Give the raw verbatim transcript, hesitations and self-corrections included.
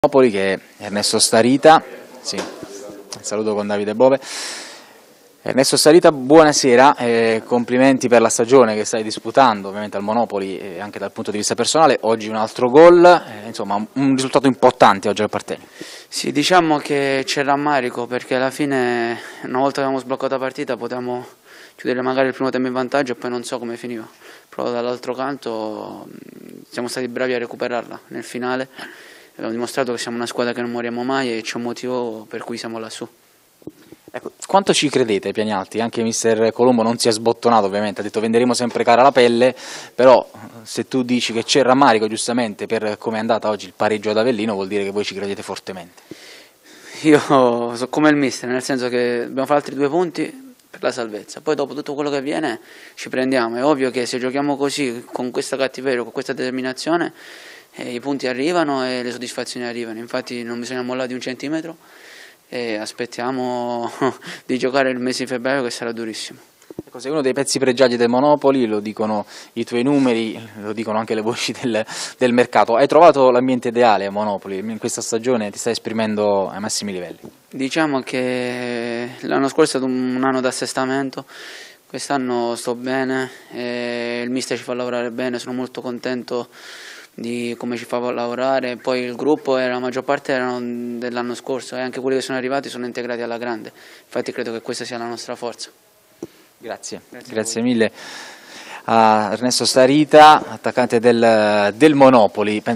Monopoli, che è Ernesto Starita, sì, saluto con Davide Bove. Ernesto Starita, buonasera, eh, complimenti per la stagione che stai disputando, ovviamente al Monopoli e anche dal punto di vista personale. Oggi un altro gol, eh, insomma un risultato importante oggi al Partenio. Sì, diciamo che c'è rammarico perché alla fine, una volta che abbiamo sbloccato la partita, potevamo chiudere magari il primo tempo in vantaggio e poi non so come finiva. Però dall'altro canto siamo stati bravi a recuperarla nel finale. Abbiamo dimostrato che siamo una squadra che non moriamo mai e c'è un motivo per cui siamo lassù. Ecco, quanto ci credete ai piani alti? Anche mister Colombo non si è sbottonato, ovviamente, ha detto venderemo sempre cara la pelle, però se tu dici che c'è rammarico giustamente per come è andata oggi il pareggio ad Avellino, vuol dire che voi ci credete fortemente. Io sono come il mister, nel senso che dobbiamo fare altri due punti per la salvezza, poi dopo tutto quello che viene ci prendiamo. È ovvio che se giochiamo così, con questa cattiveria, con questa determinazione, eh, i punti arrivano e le soddisfazioni arrivano, infatti non bisogna mollare di un centimetro e aspettiamo di giocare il mese di febbraio, che sarà durissimo. Ecco, sei uno dei pezzi pregiati del Monopoli, lo dicono i tuoi numeri, lo dicono anche le voci del, del mercato. Hai trovato l'ambiente ideale a Monopoli? In questa stagione ti stai esprimendo ai massimi livelli? Diciamo che l'anno scorso è stato un anno d'assestamento, quest'anno sto bene, e il mister ci fa lavorare bene, sono molto contento di come ci fa lavorare. Poi il gruppo e la maggior parte erano dell'anno scorso e anche quelli che sono arrivati sono integrati alla grande, infatti credo che questa sia la nostra forza. Grazie, grazie, grazie mille a Ernesto Starita, attaccante del, del Monopoli.